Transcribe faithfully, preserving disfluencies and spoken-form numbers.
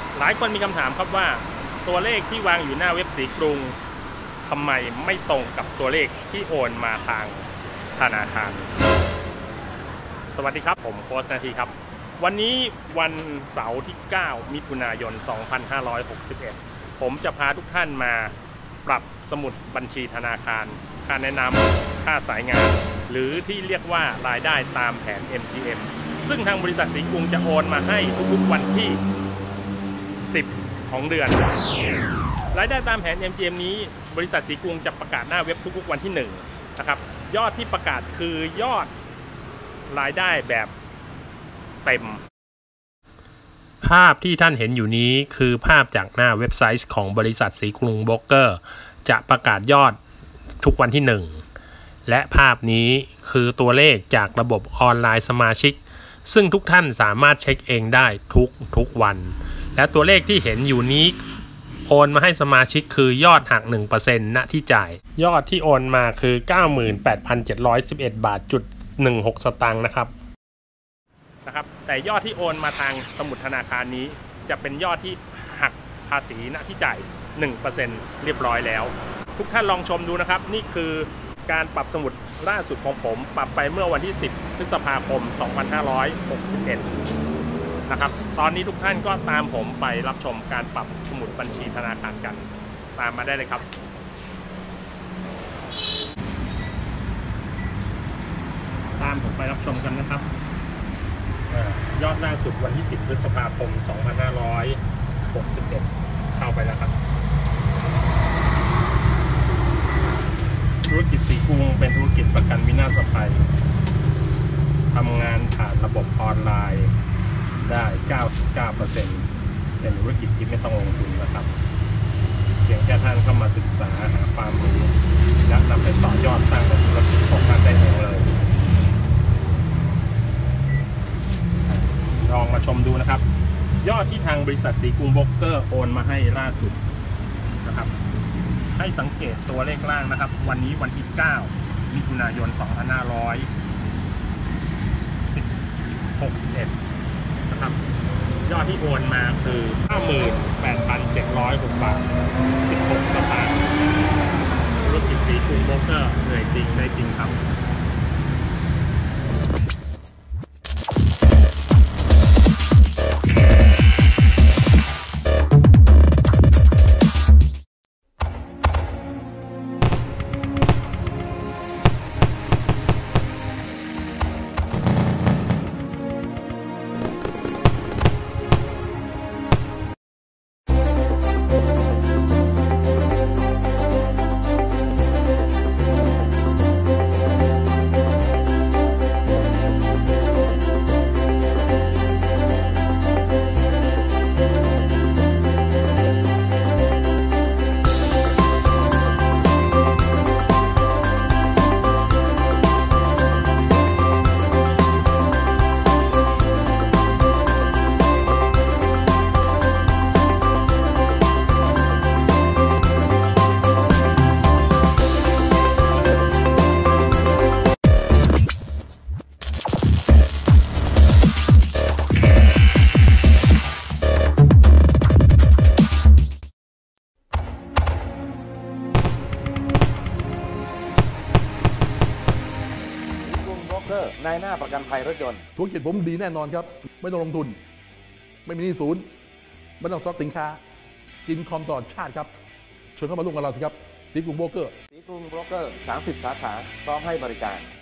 หลายคนมีคำถามครับว่าตัวเลขที่วางอยู่หน้าเว็บสีกรุงทำไมไม่ตรงกับตัวเลขที่โอนมาทางธนาคารสวัสดีครับผมโค้ชนาทีครับวันนี้วันเสาร์ที่เก้ามิถุนายนสองพันห้าร้อยหกสิบเอ็ดผมจะพาทุกท่านมาปรับสมุดบัญชีธนาคารค่าแนะนำค่าสายงานหรือที่เรียกว่ารายได้ตามแผน เอ็ม จี เอ็ม ซึ่งทางบริษัทสีกรุงจะโอนมาให้ทุกๆวันที่สิบของเดือนรายได้ตามแผน เอ็ม จี เอ็ม นี้บริษัทสีกรุงจะประกาศหน้าเว็บทุกๆวันที่หนึ่งนะครับยอดที่ประกาศคือยอดรายได้แบบเต็มภาพที่ท่านเห็นอยู่นี้คือภาพจากหน้าเว็บไซต์ของบริษัทสีกรุงโบรกเกอร์จะประกาศยอดทุกวันที่หนึ่งและภาพนี้คือตัวเลขจากระบบออนไลน์สมาชิกซึ่งทุกท่านสามารถเช็คเองได้ทุกทุกวันและตัวเลขที่เห็นอยู่นี้โอนมาให้สมาชิกคือยอดหัก หนึ่งเปอร์เซ็นต์ ณที่จ่ายยอดที่โอนมาคือ เก้าหมื่นแปดพันเจ็ดร้อยสิบเอ็ด บาทจุดหนึ่งหกสตางค์นะครับนะครับแต่ยอดที่โอนมาทางสมุดธนาคารนี้จะเป็นยอดที่หักภาษีณที่จ่าย หนึ่งเปอร์เซ็นต์ เรียบร้อยแล้วทุกท่านลองชมดูนะครับนี่คือการปรับสมุดล่าสุดของผมปรับไปเมื่อวันที่สิบพฤษภาคมสองพันห้าร้อยหกสิบเอ็ดนะครับตอนนี้ทุกท่านก็ตามผมไปรับชมการปรับสมุดบัญชีธนาคารกันตามมาได้เลยครับตามผมไปรับชมกันนะครับยอดล่าสุดวันที่สิบพฤษภาคมสองพันห้าร้อยหกสิบเอ็ดเข้าไปแล้วครับธุรกิจสีกรุงเป็นธุรกิจประกันวินาศภัยทำงานผ่านระบบออนไลน์ได้ เก้าสิบเก้าเปอร์เซ็นต์ เป็นธุรกิจที่ไม่ต้องลงทุนนะครับเพียงแค่ท่านเข้ามาศึกษาหาความรู้และนำไปต่อยอดสร้างเป็นธุรกิจของท่านได้เองเลยลองมาชมดูนะครับยอดที่ทางบริษัทสีกรุงโบรกเกอร์โอนมาให้ล่าสุดนะครับให้สังเกตตัวเลขล่างนะครับวันนี้วันที่เก้ามิถุนายนสองพันห้าร้อยหกสิบเอ็ดนะครับยอดที่โอนมาคือ เก้าหมื่นแปดพันเจ็ดร้อยหก บาทสิบหกสตางค์ธุรกิจสีกรุงโบรกเกอร์เหนื่อยจริงได้จริงครับนายหน้าประกันภัยรถยนต์ธุรกิจผมดีแน่นอนครับไม่ต้องลงทุนไม่มีหนี้ศูนย์ไม่ต้องซ็อกสินค้ากินคอมตลอดชาติครับเชิญเข้ามาร่วมกับเราสิครับสีกรุงโบรกเกอร์สีกรุงโบรกเกอร์สามสิบสาขาพร้อมให้บริการ